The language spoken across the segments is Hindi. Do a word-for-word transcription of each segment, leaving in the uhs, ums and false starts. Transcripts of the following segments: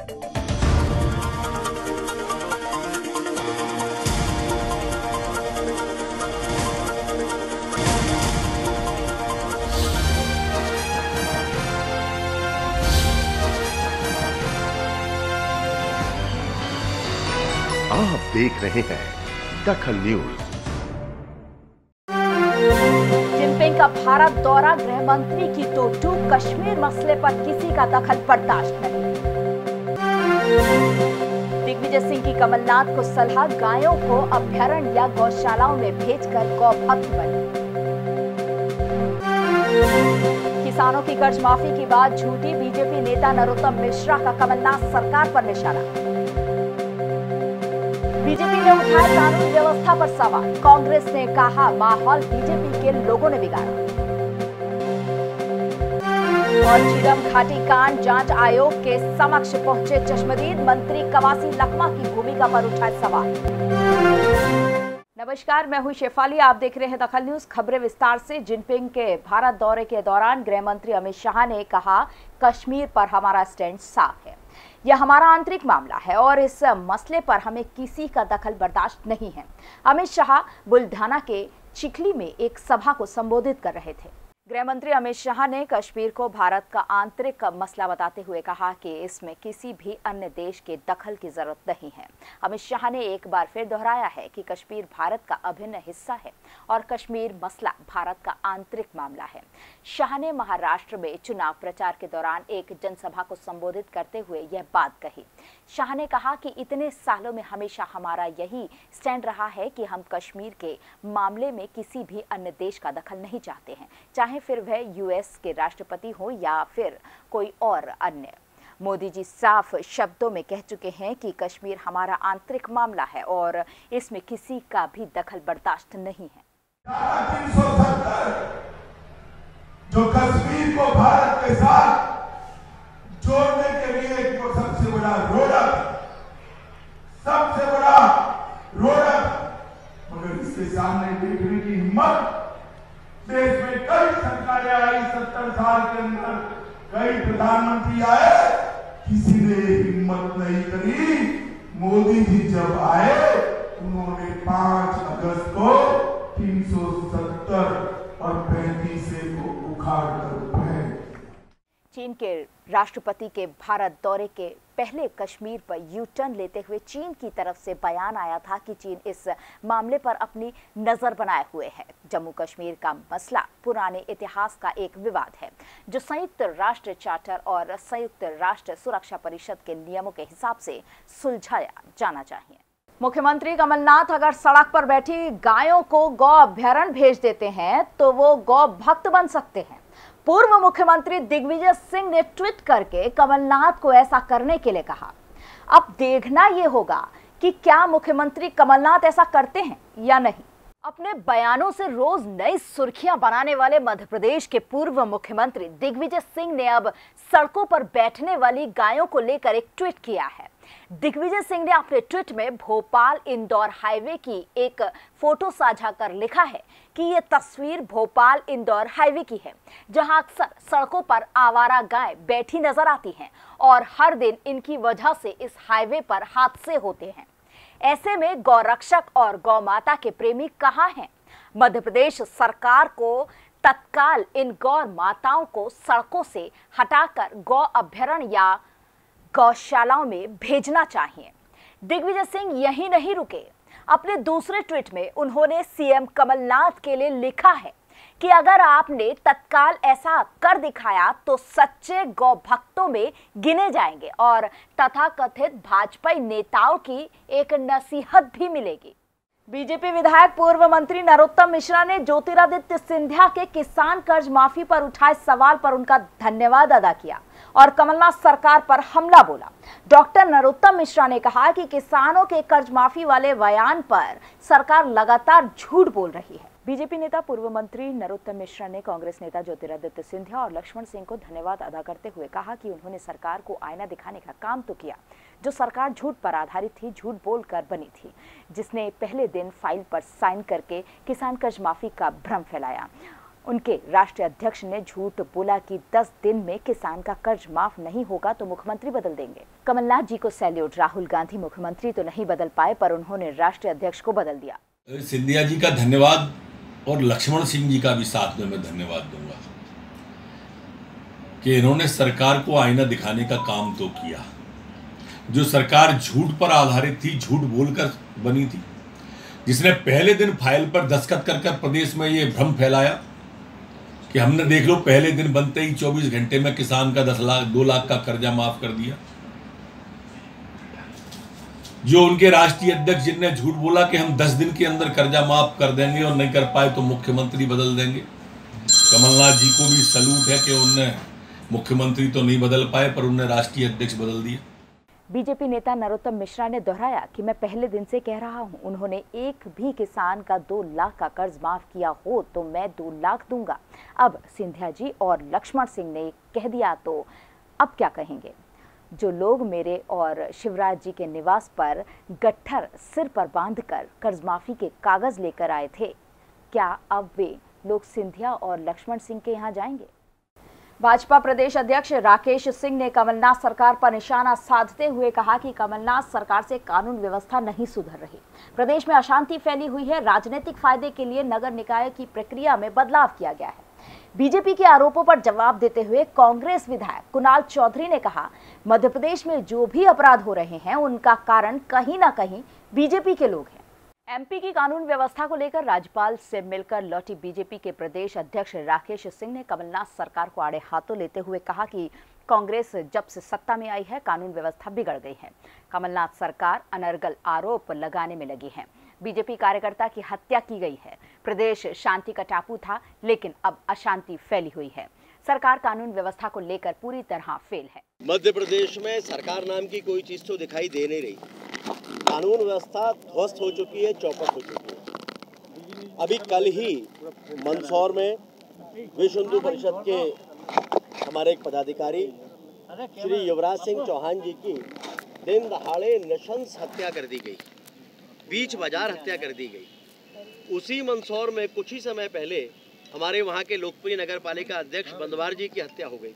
आप देख रहे हैं दखल न्यूज। जिनपिंग का भारत दौरा, गृह मंत्री की तो टूक, कश्मीर मसले पर किसी का दखल बर्दाश्त नहीं। दिग्विजय सिंह की कमलनाथ को सलाह, गायों को अभ्यारण्य या गौशालाओं में भेजकर गौ भक्त बने। किसानों की कर्ज माफी की बात झूठी, बीजेपी नेता नरोत्तम मिश्रा का कमलनाथ सरकार पर निशाना। बीजेपी ने उठाया कानून व्यवस्था पर सवाल, कांग्रेस ने कहा माहौल बीजेपी के लोगों ने बिगाड़ा। और झीरम घाटी कांड जांच आयोग के समक्ष पहुंचे चश्मदीद, मंत्री कवासी लखमा की भूमिका पर उठाए सवाल। नमस्कार, मैं हूं शेफाली, आप देख रहे हैं दखल न्यूज। खबरें विस्तार से। जिनपिंग के भारत दौरे के दौरान गृह मंत्री अमित शाह ने कहा, कश्मीर पर हमारा स्टैंड साफ है, यह हमारा आंतरिक मामला है और इस मसले पर हमें किसी का दखल बर्दाश्त नहीं है। अमित शाह बुल्ढाना के चिखली में एक सभा को संबोधित कर रहे थे। गृह मंत्री अमित शाह ने कश्मीर को भारत का आंतरिक मसला बताते हुए कहा कि इसमें किसी भी अन्य देश के दखल की जरूरत नहीं है। अमित शाह ने एक बार फिर दोहराया है कि कश्मीर भारत का अभिन्न हिस्सा है और कश्मीर मसला भारत का आंतरिक मामला है। शाह ने महाराष्ट्र में चुनाव प्रचार के दौरान एक जनसभा को संबोधित करते हुए यह बात कही। शाह ने कहा कि इतने सालों में हमेशा हमारा यही स्टैंड रहा है कि हम कश्मीर के मामले में किसी भी अन्य देश का दखल नहीं चाहते हैं, चाहे फिर वह यूएस के राष्ट्रपति हो या फिर कोई और अन्य। मोदी जी साफ शब्दों में कह चुके हैं कि कश्मीर हमारा आंतरिक मामला है और इसमें किसी का भी दखल बर्दाश्त नहीं है। तीन सौ सत्तर जो कश्मीर को भारत के साथ जोड़ने के लिए जो सबसे बड़ा रोडक सबसे बड़ा रोडक मगर इसके सामने देखने की हिम्मत देश में कई सरकारें आई, सत्तर साल के अंदर कई प्रधानमंत्री आए, किसी ने हिम्मत नहीं करी। मोदी जी जब आए उन्होंने पांच अगस्त को तीन सौ सत्तर और पैंतीस को उखाड़ कर चीन के राष्ट्रपति के भारत दौरे के पहले कश्मीर पर यू टर्न लेते हुए चीन की तरफ से बयान आया था कि चीन इस मामले पर अपनी नजर बनाए हुए है। जम्मू कश्मीर का मसला पुराने इतिहास का एक विवाद है जो संयुक्त राष्ट्र चार्टर और संयुक्त राष्ट्र सुरक्षा परिषद के नियमों के हिसाब से सुलझाया जाना चाहिए। मुख्यमंत्री कमलनाथ अगर सड़क पर बैठी गायों को गौ अभ्यारण्य भेज देते हैं तो वो गौ भक्त बन सकते हैं। पूर्व मुख्यमंत्री दिग्विजय सिंह ने ट्वीट करके कमलनाथ को ऐसा करने के लिए कहा। अब देखना यह होगा कि क्या मुख्यमंत्री कमलनाथ ऐसा करते हैं या नहीं। अपने बयानों से रोज नई सुर्खियां बनाने वाले मध्य प्रदेश के पूर्व मुख्यमंत्री दिग्विजय सिंह ने अब सड़कों पर बैठने वाली गायों को लेकर एक ट्वीट किया है। दिग्विजय सिंह ने अपने ट्वीट में भोपाल इंदौर हाईवे की एक फोटो साझा कर लिखा है कि ये तस्वीर भोपाल इंदौर हाईवे की है, जहां अक्सर सड़कों पर आवारा गाय बैठी नजर आती हैं और हर दिन इनकी वजह से इस हाईवे पर हादसे होते हैं। ऐसे में गौरक्षक और गौ माता के प्रेमी कहां हैं? मध्य प्रदेश सरकार को तत्काल इन गौ माताओं को सड़कों से हटाकर गौ अभ्यारण्य या गौशालाओं में भेजना चाहिए। दिग्विजय सिंह यही नहीं रुके, अपने दूसरे ट्वीट में उन्होंने सीएम कमलनाथ के लिए लिखा है कि अगर आपने तत्काल ऐसा कर दिखाया तो सच्चे गौ भक्तों में गिने जाएंगे और तथाकथित भाजपा नेताओं की एक नसीहत भी मिलेगी। बीजेपी विधायक पूर्व मंत्री नरोत्तम मिश्रा ने ज्योतिरादित्य सिंधिया के किसान कर्ज माफी पर उठाए सवाल पर उनका धन्यवाद अदा किया और कमलनाथ सरकार पर हमला बोला। डॉक्टर नरोत्तम मिश्रा ने कहा कि किसानों के कर्ज माफी वाले बयान पर सरकार लगातार झूठ बोल रही है। बीजेपी नेता पूर्व मंत्री नरोत्तम मिश्रा ने कांग्रेस नेता ज्योतिरादित्य सिंधिया और लक्ष्मण सिंह को धन्यवाद अदा करते हुए कहा कि उन्होंने सरकार को आईना दिखाने का काम तो किया, जो सरकार झूठ पर आधारित थी, झूठ बोलकर बनी थी, जिसने पहले दिन फाइल पर साइन करके किसान कर्ज माफी का भ्रम फैलाया। उनके राष्ट्रीय अध्यक्ष ने झूठ बोला कि दस दिन में किसान का कर्ज माफ नहीं होगा तो मुख्यमंत्री बदल देंगे। कमलनाथ जी को सैल्यूट। राहुल गांधी मुख्यमंत्री तो नहीं बदल पाए, पर उन्होंने राष्ट्रीय अध्यक्ष को बदल दिया। सिंधिया जी का धन्यवाद और लक्ष्मण सिंह जी का भी साथ में मैं धन्यवाद दूंगा कि इन्होंने सरकार को आईना दिखाने का काम तो किया। जो सरकार झूठ पर आधारित थी, झूठ बोलकर बनी थी, जिसने पहले दिन फाइल पर दस्तखत कर कर प्रदेश में ये भ्रम फैलाया कि हमने देख लो पहले दिन बनते ही चौबीस घंटे में किसान का दस लाख दो लाख का कर्जा माफ कर दिया। जो उनके राष्ट्रीय अध्यक्ष जिनने झूठ बोला कि हम दस दिन के अंदर कर्जा माफ कर देंगे और नहीं कर पाए तो मुख्यमंत्री बदल देंगे। कमलनाथ जी को भी सलूट है कि उनने मुख्यमंत्री तो नहीं बदल पाए, पर उनने राष्ट्रीय अध्यक्ष बदल दिया। बीजेपी नेता नरोत्तम मिश्रा ने दोहराया कि मैं पहले दिन से कह रहा हूं, उन्होंने एक भी किसान का दो लाख का कर्ज माफ किया हो तो मैं दो लाख दूंगा। अब सिंधिया जी और लक्ष्मण सिंह ने कह दिया तो अब क्या कहेंगे। जो लोग मेरे और शिवराज जी के निवास पर गट्ठर सिर पर बांधकर कर्ज माफी के कागज लेकर आए थे, क्या अब वे लोग सिंधिया और लक्ष्मण सिंह के यहाँ जाएंगे। भाजपा प्रदेश अध्यक्ष राकेश सिंह ने कमलनाथ सरकार पर निशाना साधते हुए कहा कि कमलनाथ सरकार से कानून व्यवस्था नहीं सुधर रही, प्रदेश में अशांति फैली हुई है, राजनीतिक फायदे के लिए नगर निकाय की प्रक्रिया में बदलाव किया गया है। बीजेपी के आरोपों पर जवाब देते हुए कांग्रेस विधायक कुणाल चौधरी ने कहा, मध्य प्रदेश में जो भी अपराध हो रहे हैं उनका कारण कहीं ना कहीं बीजेपी के लोग हैं। एमपी की कानून व्यवस्था को लेकर राज्यपाल से मिलकर लौटी बीजेपी के प्रदेश अध्यक्ष राकेश सिंह ने कमलनाथ सरकार को आड़े हाथों लेते हुए कहा कि कांग्रेस जब से सत्ता में आई है कानून व्यवस्था बिगड़ गई है। कमलनाथ सरकार अनर्गल आरोप लगाने में लगी है। बीजेपी कार्यकर्ता की हत्या की गई है। प्रदेश शांति का टापू था, लेकिन अब अशांति फैली हुई है। सरकार कानून व्यवस्था को लेकर पूरी तरह फेल है। मध्य प्रदेश में सरकार नाम की कोई चीज तो दिखाई दे नहीं रही। कानून व्यवस्था ध्वस्त हो चुकी है, चौपट हो चुकी है। अभी कल ही मंदसौर में विश्व हिंदू परिषद के हमारे एक पदाधिकारी श्री युवराज सिंह चौहान जी की दिन दहाड़े नृशंस हत्या कर दी गई, बीच बाजार हत्या कर दी गई। उसी मंदसौर में कुछ ही समय पहले हमारे वहाँ के लोकप्रिय नगर पालिका अध्यक्ष बंदवार जी की हत्या हो गई।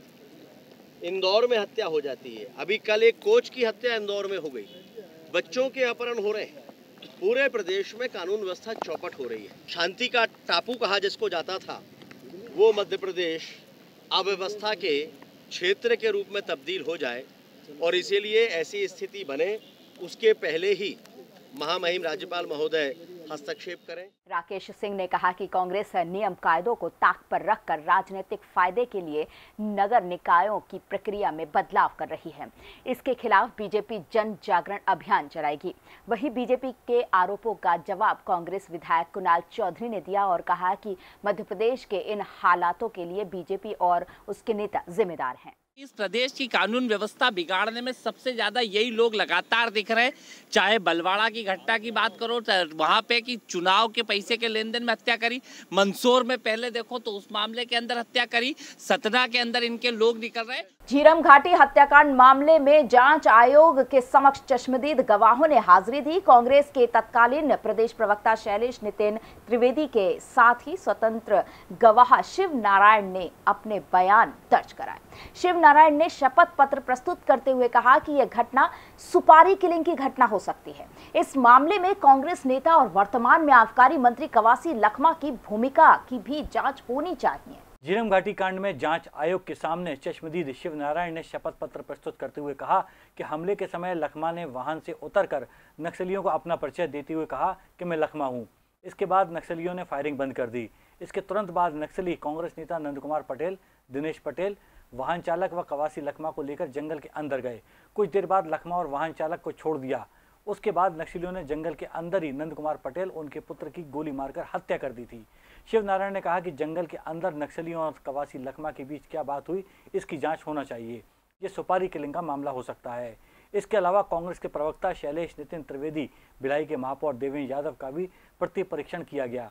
इंदौर में हत्या हो जाती है। अभी कल एक कोच की हत्या इंदौर में हो गई। बच्चों के अपहरण हो रहे हैं। पूरे प्रदेश में कानून व्यवस्था चौपट हो रही है। शांति का टापू कहा जिसको जाता था, वो मध्य प्रदेश अव्यवस्था के क्षेत्र के रूप में तब्दील हो जाए, और इसीलिए ऐसी स्थिति बने उसके पहले ही महामहिम राज्यपाल महोदय हस्तक्षेप करें। राकेश सिंह ने कहा कि कांग्रेस नियम कायदों को ताक पर रखकर राजनीतिक फायदे के लिए नगर निकायों की प्रक्रिया में बदलाव कर रही है। इसके खिलाफ बीजेपी जन जागरण अभियान चलाएगी। वहीं बीजेपी के आरोपों का जवाब कांग्रेस विधायक कुणाल चौधरी ने दिया और कहा कि मध्य प्रदेश के इन हालातों के लिए बीजेपी और उसके नेता जिम्मेदार हैं। इस प्रदेश की कानून व्यवस्था बिगाड़ने में सबसे ज्यादा यही लोग लगातार दिख रहे हैं। चाहे बलवाड़ा की घटना की बात करो, वहां पे कि चुनाव के पैसे के लेन देन में हत्या करी, मंदसौर में पहले देखो तो उस मामले के अंदर हत्या करी, सतना के अंदर इनके लोग निकल रहे। झीरम घाटी हत्याकांड मामले में जांच आयोग के समक्ष चश्मदीद गवाहों ने हाजिरी दी। कांग्रेस के तत्कालीन प्रदेश प्रवक्ता शैलेश नितिन त्रिवेदी के साथ ही स्वतंत्र गवाह शिव नारायण ने अपने बयान दर्ज कराए। शिव नारायण ने शपथ पत्र प्रस्तुत करते हुए कहा कि यह घटना सुपारी किलिंग की घटना हो सकती है। इस मामले में कांग्रेस नेता और वर्तमान में आबकारी मंत्री कवासी लखमा की भूमिका की भी जांच होनी चाहिए। झीरम घाटी कांड में जांच आयोग के सामने चश्मदीद शिव नारायण ने शपथ पत्र प्रस्तुत करते हुए कहा कि हमले के समय लखमा ने वाहन से उतरकर नक्सलियों को अपना परिचय देते हुए कहा कि मैं लखमा हूं। इसके बाद नक्सलियों ने फायरिंग बंद कर दी। इसके तुरंत बाद नक्सली कांग्रेस नेता नंद कुमार पटेल, दिनेश पटेल, वाहन चालक व कवासी लखमा को लेकर जंगल के अंदर गए। कुछ देर बाद लखमा और वाहन चालक को छोड़ दिया। उसके बाद नक्सलियों ने जंगल के अंदर ही नंद कुमार पटेल, उनके पुत्र की गोली मारकर हत्या कर दी थी। शिव नारायण ने कहा कि जंगल के अंदर नक्सलियों और कवासी लखमा के बीच क्या बात हुई, इसकी जांच होना चाहिए। ये सुपारी किलिंग का मामला हो सकता है। इसके अलावा कांग्रेस के प्रवक्ता शैलेश नितिन त्रिवेदी, भिलाई के महापौर देवेंद्र यादव का भी प्रति परीक्षण किया गया।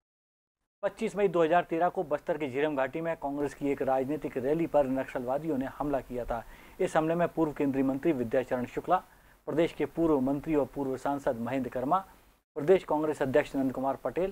पच्चीस मई दो हज़ार तेरह को बस्तर के झीरम घाटी में कांग्रेस की एक राजनीतिक रैली पर नक्सलवादियों ने हमला किया था। इस हमले में पूर्व केंद्रीय मंत्री विद्याचरण शुक्ला, प्रदेश के पूर्व मंत्री और पूर्व सांसद महेंद्र कर्मा, प्रदेश कांग्रेस अध्यक्ष नंद कुमार पटेल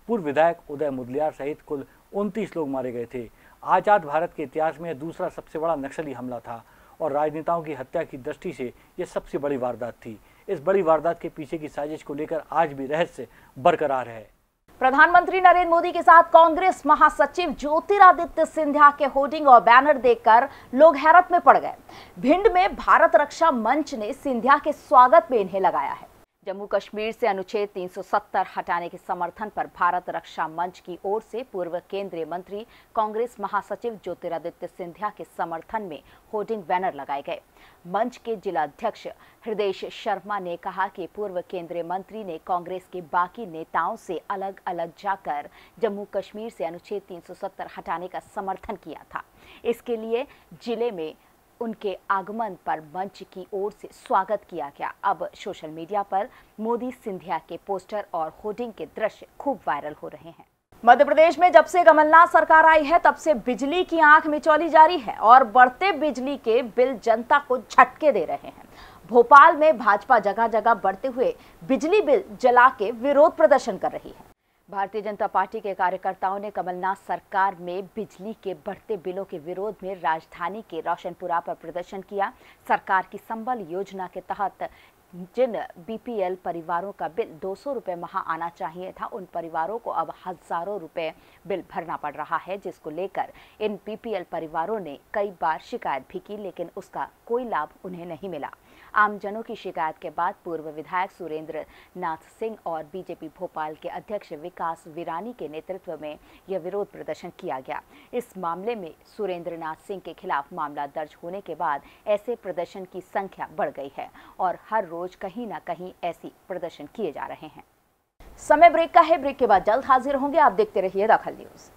पूर्व विधायक उदय मुदलियार सहित कुल उनतीस लोग मारे गए थे। आजाद भारत के इतिहास में दूसरा सबसे बड़ा नक्सली हमला था और राजनेताओं की हत्या की दृष्टि से यह सबसे बड़ी वारदात थी। इस बड़ी वारदात के पीछे की साजिश को लेकर आज भी रहस्य बरकरार है। प्रधानमंत्री नरेंद्र मोदी के साथ कांग्रेस महासचिव ज्योतिरादित्य सिंधिया के होर्डिंग और बैनर देखकर लोग हैरत में पड़ गए। भिंड में भारत रक्षा मंच ने सिंधिया के स्वागत में इन्हें लगाया है। जम्मू कश्मीर से अनुच्छेद तीन सौ सत्तर हटाने के समर्थन पर भारत रक्षा मंच की ओर से पूर्व केंद्रीय मंत्री कांग्रेस महासचिव ज्योतिरादित्य सिंधिया के समर्थन में होर्डिंग बैनर लगाए गए। मंच के जिलाध्यक्ष हृदय शर्मा ने कहा कि पूर्व केंद्रीय मंत्री ने कांग्रेस के बाकी नेताओं से अलग अलग जाकर जम्मू कश्मीर से अनुच्छेद तीन सौ सत्तर हटाने का समर्थन किया था। इसके लिए जिले में उनके आगमन पर मंच की ओर से स्वागत किया गया। अब सोशल मीडिया पर मोदी सिंधिया के पोस्टर और होर्डिंग के दृश्य खूब वायरल हो रहे हैं। मध्य प्रदेश में जब से कमलनाथ सरकार आई है तब से बिजली की आंख मिचौली जारी है और बढ़ते बिजली के बिल जनता को झटके दे रहे हैं। भोपाल में भाजपा जगह जगह बढ़ते हुए बिजली बिल जला के विरोध प्रदर्शन कर रही है। भारतीय जनता पार्टी के कार्यकर्ताओं ने कमलनाथ सरकार में बिजली के बढ़ते बिलों के विरोध में राजधानी के रोशनपुरा पर प्रदर्शन किया। सरकार की संबल योजना के तहत जिन बीपीएल परिवारों का बिल दो सौ रुपये माह आना चाहिए था, उन परिवारों को अब हजारों रुपए बिल भरना पड़ रहा है, जिसको लेकर इन बीपीएल परिवारों ने कई बार शिकायत भी की, लेकिन उसका कोई लाभ उन्हें नहीं मिला। आमजनों की शिकायत के बाद पूर्व विधायक सुरेंद्र नाथ सिंह और बीजेपी भोपाल के अध्यक्ष विकास विरानी के नेतृत्व में यह विरोध प्रदर्शन किया गया। इस मामले में सुरेंद्र नाथ सिंह के खिलाफ मामला दर्ज होने के बाद ऐसे प्रदर्शन की संख्या बढ़ गई है और हर रोज कहीं ना कहीं ऐसी प्रदर्शन किए जा रहे हैं। समय ब्रेक का है, ब्रेक के बाद जल्द हाजिर होंगे। आप देखते रहिए दखल न्यूज।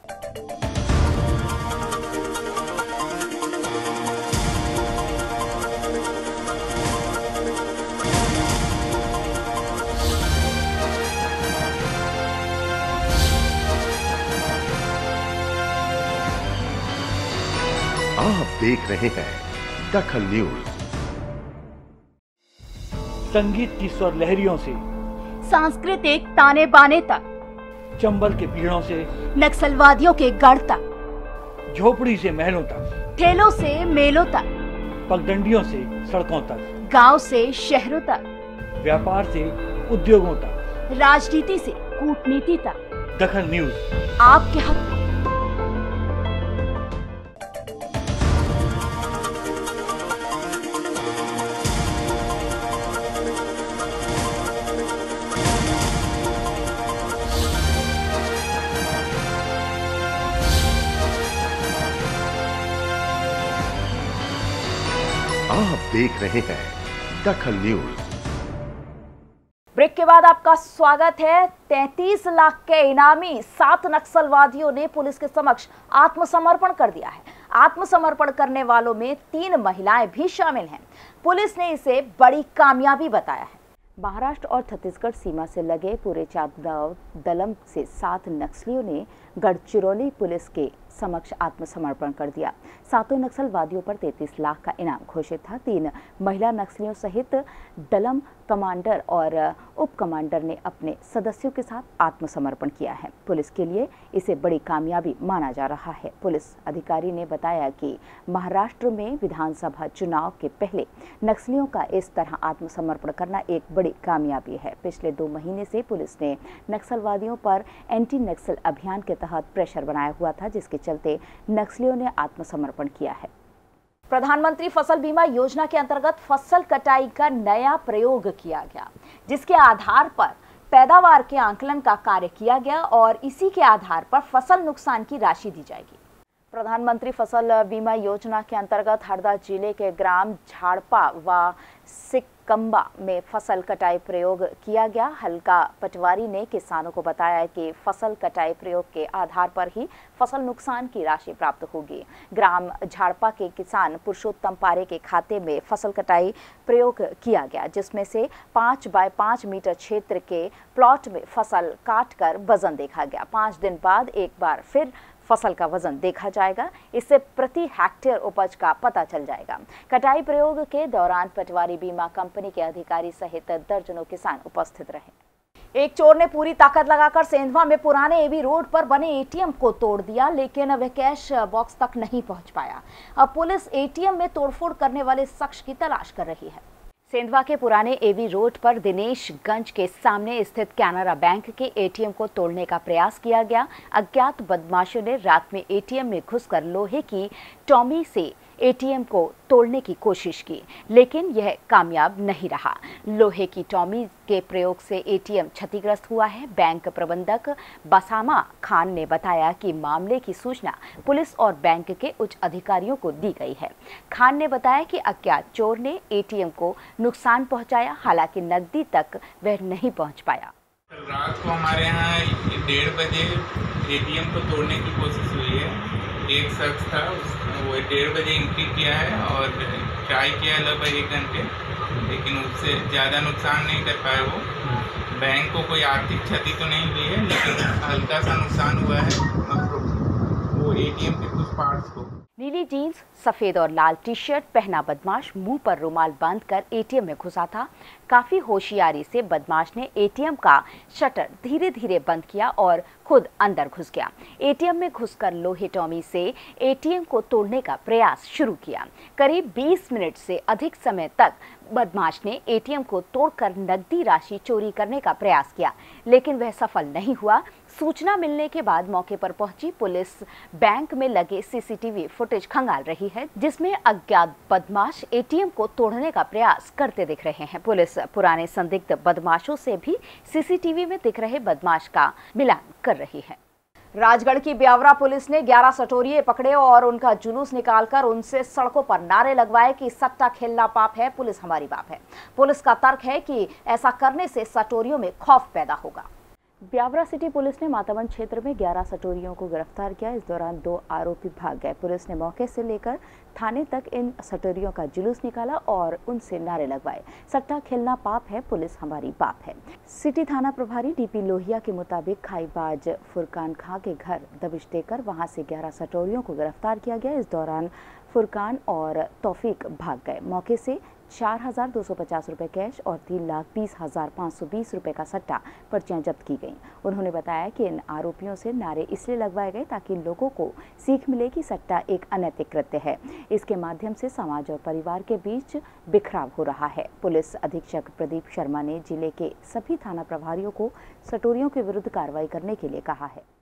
आप देख रहे हैं दखल न्यूज। संगीत की स्वर लहरियों से सांस्कृतिक ताने बाने तक, चंबल के पीड़ों से नक्सलवादियों के गढ़ तक, झोपड़ी से महलों तक, ठेलों से मेलों तक, पगडंडियों से सड़कों तक, गांव से शहरों तक, व्यापार से उद्योगों तक, राजनीति से कूटनीति तक, दखल न्यूज आपके हक। आप देख रहे हैं दखल न्यूज। ब्रेक के बाद आपका स्वागत है। तैंतीस लाख के इनामी सात नक्सलवादियों ने पुलिस के समक्ष आत्मसमर्पण कर दिया है। आत्मसमर्पण करने वालों में तीन महिलाएं भी शामिल हैं। पुलिस ने इसे बड़ी कामयाबी बताया है। महाराष्ट्र और छत्तीसगढ़ सीमा से लगे पूरे चांदगांव दलम से सात नक्सलियों ने गढ़चिरौली पुलिस के समक्ष आत्मसमर्पण कर दिया। सातों नक्सलवादियों पर तैंतीस लाख का इनाम घोषित था। तीन महिला नक्सलियों सहित दलम कमांडर और उप कमांडर ने अपने सदस्यों के साथ आत्मसमर्पण किया है। पुलिस के लिए इसे बड़ी कामयाबी माना जा रहा है। पुलिस अधिकारी ने बताया कि महाराष्ट्र में विधानसभा चुनाव के पहले नक्सलियों का इस तरह आत्मसमर्पण करना एक बड़ी कामयाबी है। पिछले दो महीने से पुलिस ने नक्सलवादियों पर एंटी नक्सल अभियान के तहत प्रेशर बनाया हुआ था, जिसके चलते नक्सलियों ने आत्मसमर्पण किया है। प्रधानमंत्री फसल बीमा योजना के अंतर्गत फसल कटाई का नया प्रयोग किया गया, जिसके आधार पर पैदावार के आंकलन का कार्य किया गया और इसी के आधार पर फसल नुकसान की राशि दी जाएगी। प्रधानमंत्री फसल बीमा योजना के अंतर्गत हरदा जिले के ग्राम झाड़पा व सिकंबा में फसल कटाई प्रयोग किया गया। हल्का पटवारी ने किसानों को बताया कि फसल कटाई प्रयोग के आधार पर ही फसल नुकसान की राशि प्राप्त होगी। ग्राम झाड़पा के किसान पुरुषोत्तम पारे के खाते में फसल कटाई प्रयोग किया गया, जिसमें से पाँच बाय पाँच मीटर क्षेत्र के प्लॉट में फसल काट कर वजन देखा गया। पाँच दिन बाद एक बार फिर फसल का वजन देखा जाएगा। इससे प्रति हेक्टेयर उपज का पता चल जाएगा। कटाई प्रयोग के दौरान पटवारी बीमा कंपनी के अधिकारी सहित दर्जनों किसान उपस्थित रहे। एक चोर ने पूरी ताकत लगाकर सेंधवा में पुराने एबी रोड पर बने एटीएम को तोड़ दिया, लेकिन वह कैश बॉक्स तक नहीं पहुंच पाया। अब पुलिस एटीएम में तोड़फोड़ करने वाले शख्स की तलाश कर रही है। सेंधवा के पुराने एबी रोड पर दिनेशगंज के सामने स्थित कैनरा बैंक के एटीएम को तोड़ने का प्रयास किया गया। अज्ञात बदमाशों ने रात में एटीएम में घुसकर लोहे की टॉमी से एटीएम को तोड़ने की कोशिश की, लेकिन यह कामयाब नहीं रहा। लोहे की टॉमी के प्रयोग से एटीएम क्षतिग्रस्त हुआ है। बैंक प्रबंधक बसामा खान ने बताया कि मामले की सूचना पुलिस और बैंक के उच्च अधिकारियों को दी गई है। खान ने बताया कि अज्ञात चोर ने एटीएम को नुकसान पहुंचाया, हालांकि नकदी तक वह नहीं पहुंच पाया। कल रात को हमारे यहाँ डेढ़ बजे एटीएम को तोड़ने की कोशिश हुई है। एक शख्स था, वो डेढ़ बजे एंट्री किया है और ट्राई किया है लगभग एक घंटे, लेकिन उससे ज़्यादा नुकसान नहीं कर पाए। वो बैंक को कोई आर्थिक क्षति तो नहीं हुई है, लेकिन हल्का सा नुकसान हुआ है वो एटीएम के कुछ पार्ट्स को। नीली जीन्स, सफेद और लाल टी शर्ट पहना बदमाश मुंह पर रुमाल बांधकर एटीएम में घुसा था। काफी होशियारी से बदमाश ने एटीएम का शटर धीरे धीरे बंद किया और खुद अंदर घुस गया। एटीएम में घुसकर लोहे टॉमी से एटीएम को तोड़ने का प्रयास शुरू किया। करीब बीस मिनट से अधिक समय तक बदमाश ने एटीएम को तोड़कर नकदी राशि चोरी करने का प्रयास किया, लेकिन वह सफल नहीं हुआ। सूचना मिलने के बाद मौके पर पहुंची पुलिस बैंक में लगे सीसीटीवी फुटेज खंगाल रही है, जिसमें अज्ञात बदमाश एटीएम को तोड़ने का प्रयास करते दिख रहे हैं। पुलिस पुराने संदिग्ध बदमाशों से भी सीसीटीवी में दिख रहे बदमाश का मिलान कर रही है। राजगढ़ की ब्यावरा पुलिस ने ग्यारह सटोरिये पकड़े और उनका जुलूस निकालकर उनसे सड़कों पर नारे लगवाए कि सट्टा खेलना पाप है, पुलिस हमारी बाप है। पुलिस का तर्क है कि ऐसा करने से सटोरियों में खौफ पैदा होगा। ब्यावरा सिटी पुलिस ने मातावन क्षेत्र में ग्यारह सटोरियों को गिरफ्तार किया। इस दौरान दो आरोपी भाग गए। पुलिस ने मौके से लेकर थाने तक इन सटोरियों का जुलूस निकाला और उनसे नारे लगवाए, सट्टा खेलना पाप है, पुलिस हमारी बाप है। सिटी थाना प्रभारी डीपी लोहिया के मुताबिक खाईबाज फुरकान खां के घर दबिश देकर वहां से ग्यारह सटोरियों को गिरफ्तार किया गया। इस दौरान फुरकान और तौफीक भाग गए। मौके से चार हजार दो सौ पचास रुपये कैश और तीन लाख बीस हजार पाँच सौ बीस रुपये का सट्टा पर्चियां जब्त की गईं। उन्होंने बताया कि इन आरोपियों से नारे इसलिए लगवाए गए ताकि लोगों को सीख मिले कि सट्टा एक अनैतिक कृत्य है। इसके माध्यम से समाज और परिवार के बीच बिखराव हो रहा है। पुलिस अधीक्षक प्रदीप शर्मा ने जिले के सभी थाना प्रभारियों को सटोरियों के विरुद्ध कार्रवाई करने के लिए कहा है।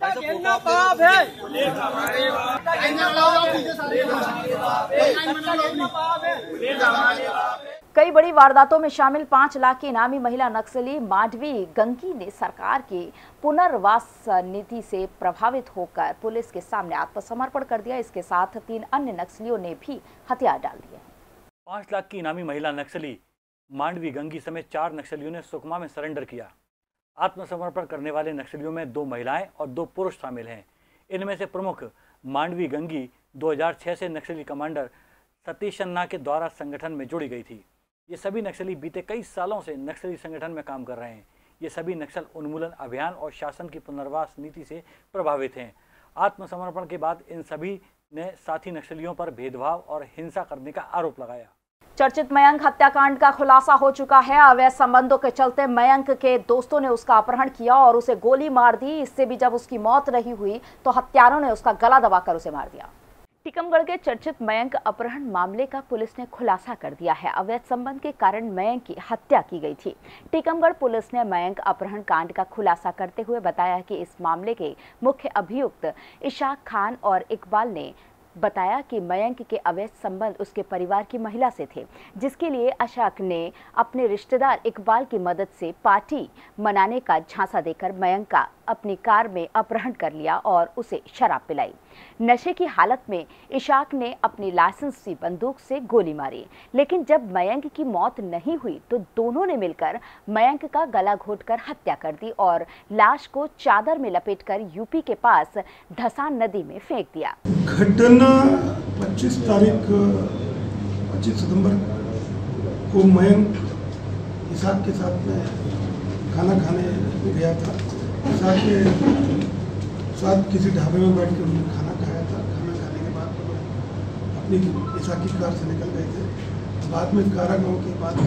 कई बड़ी वारदातों में शामिल पाँच लाख की इनामी महिला नक्सली मांडवी गंगी ने सरकार की पुनर्वास नीति से प्रभावित होकर पुलिस के सामने आत्मसमर्पण कर दिया। इसके साथ तीन अन्य नक्सलियों ने भी हथियार डाल दिए। पाँच लाख की इनामी महिला नक्सली मांडवी गंगी समेत चार नक्सलियों ने सुकमा में सरेंडर किया। आत्मसमर्पण करने वाले नक्सलियों में दो महिलाएं और दो पुरुष शामिल हैं। इनमें से प्रमुख मांडवी गंगी दो हज़ार छह से नक्सली कमांडर सतीश अन्ना के द्वारा संगठन में जुड़ी गई थी। ये सभी नक्सली बीते कई सालों से नक्सली संगठन में काम कर रहे हैं। ये सभी नक्सल उन्मूलन अभियान और शासन की पुनर्वास नीति से प्रभावित हैं। आत्मसमर्पण के बाद इन सभी ने साथी नक्सलियों पर भेदभाव और हिंसा करने का आरोप लगाया। चर्चित मयंक हत्याकांड का खुलासा हो चुका है। अवैध संबंधों के चलते मयंक के दोस्तों ने उसका अपहरण किया और उसे गोली मार दी। इससे भी जब उसकी मौत नहीं हुई तो हत्यारों ने उसका गला दबाकर उसे मार दिया। टीकमगढ़ के चर्चित मयंक अपहरण मामले का पुलिस ने खुलासा कर दिया है। अवैध संबंध के कारण मयंक की हत्या की गई थी। टीकमगढ़ पुलिस ने मयंक अपहरण कांड का खुलासा करते हुए बताया कि इस मामले के मुख्य अभियुक्त इशाक खान और इकबाल ने बताया कि मयंक के अवैध संबंध उसके परिवार की महिला से थे, जिसके लिए अशाक ने अपने रिश्तेदार इकबाल की मदद से पार्टी मनाने का झांसा देकर मयंक का अपनी कार में अपहरण कर लिया और उसे शराब पिलाई। नशे की हालत में इशाक ने अपनी लाइसेंसी बंदूक से गोली मारी, लेकिन जब मयंक की मौत नहीं हुई तो दोनों ने मिलकर मयंक का गला घोंटकर हत्या कर दी और लाश को चादर में लपेटकर यूपी के पास धसान नदी में फेंक दिया। घटना पच्चीस तारीख पच्चीस सितंबर को मयंक इसाक के साथ में खाना खाने गया था। इसाक के साथ किसी ढाबे में बैठ के उन्होंने खाना खाया था। खाना खाने के बाद अपनी इसाक की कार से निकल गए थे। बाद में कारा गाँव के बाद में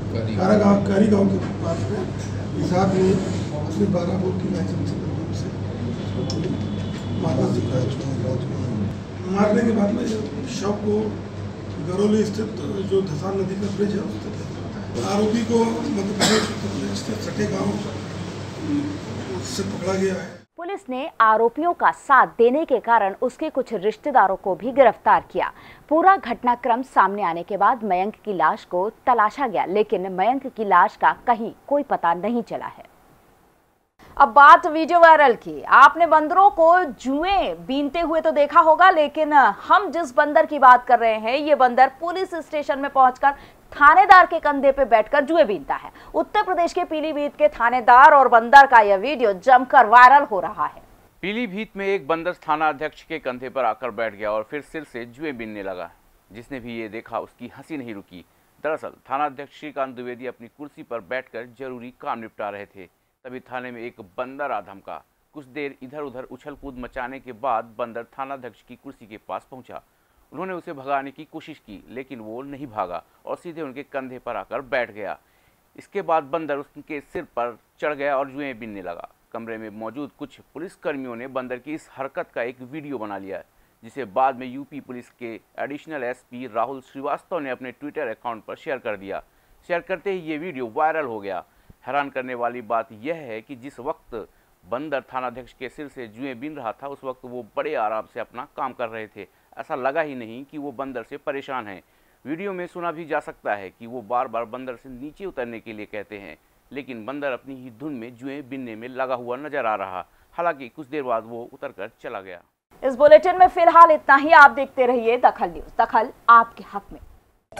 कारा गाँव कारी गाँव के पास में इस आदमी अपनी बारह बोल की लाइसेंस से मारना सीखा है। मारने के बाद में शव को गरौली स्थित जो धसान नदी का ब्रिज है उस तक आरोपी को मध्य प्रदेश स्थित सटे गाँव से पकड़ा गया है। पुलिस ने आरोपियों का साथ देने के कारण उसके कुछ रिश्तेदारों को भी गिरफ्तार किया। पूरा घटनाक्रम सामने आने के बाद मयंक की लाश को तलाशा गया, लेकिन मयंक की लाश का कहीं कोई पता नहीं चला है। अब बात वीडियो वायरल की। आपने बंदरों को जुएं बीनते हुए तो देखा होगा, लेकिन हम जिस बंदर की बात कर रहे हैं ये बंदर पुलिस स्टेशन में पहुंचकर थानेदार के कंधे पे बैठकर जुए बीनता है। उत्तर प्रदेश के पीलीभीत के थानेदार और बंदर का यह वीडियो जमकर वायरल हो रहा है। पीलीभीत में एक बंदर थाना अध्यक्ष के कंधे पर आकर बैठ गया और फिर सिर से जुए बीनने लगा। जिसने भी ये देखा उसकी हंसी नहीं रुकी। दरअसल थाना अध्यक्ष श्रीकांत द्विवेदी अपनी कुर्सी पर बैठकर जरूरी काम निपटा रहे थे, तभी थाने में एक बंदर आ धमका। कुछ देर इधर उधर उछल कूद मचाने के बाद बंदर थानाध्यक्ष की कुर्सी के पास पहुंचा। उन्होंने उसे भगाने की कोशिश की, लेकिन वो नहीं भागा और सीधे उनके कंधे पर आकर बैठ गया। इसके बाद बंदर उसके सिर पर चढ़ गया और जुएं बीनने लगा। कमरे में मौजूद कुछ पुलिसकर्मियों ने बंदर की इस हरकत का एक वीडियो बना लिया, जिसे बाद में यूपी पुलिस के एडिशनल एसपी राहुल श्रीवास्तव ने अपने ट्विटर अकाउंट पर शेयर कर दिया। शेयर करते ही ये वीडियो वायरल हो गया। हैरान करने वाली बात यह है कि जिस वक्त बंदर थानाध्यक्ष के सिर से जुएं बीन रहा था, उस वक्त वो बड़े आराम से अपना काम कर रहे थे। ऐसा लगा ही नहीं कि वो बंदर से परेशान हैं। वीडियो में सुना भी जा सकता है कि वो बार बार बंदर से नीचे उतरने के लिए कहते हैं, लेकिन बंदर अपनी ही धुन में जुएं बीनने में लगा हुआ नजर आ रहा। हालांकि कुछ देर बाद वो उतरकर चला गया। इस बुलेटिन में फिलहाल इतना ही। आप देखते रहिए दखल न्यूज। दखल आपके हक में।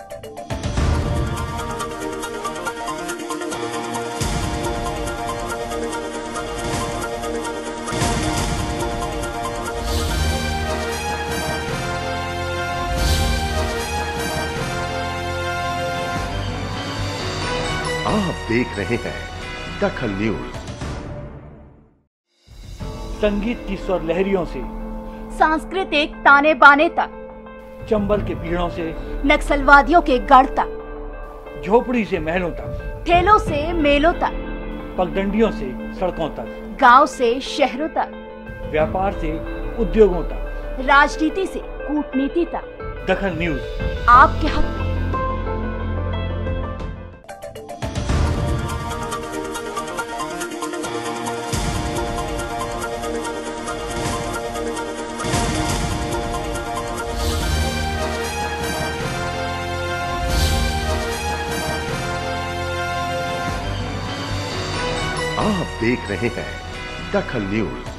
आप देख रहे हैं दखल न्यूज। संगीत की स्वर लहरियों से सांस्कृतिक ताने बाने तक, चंबल के पीड़ों से नक्सलवादियों के गढ़ तक, झोपड़ी से महलों तक, ठेलों से मेलों तक, पगडंडियों से सड़कों तक, गांव से शहरों तक, व्यापार से उद्योगों तक, राजनीति से कूटनीति तक, दखल न्यूज आपके हक में। आप देख रहे हैं दखल न्यूज।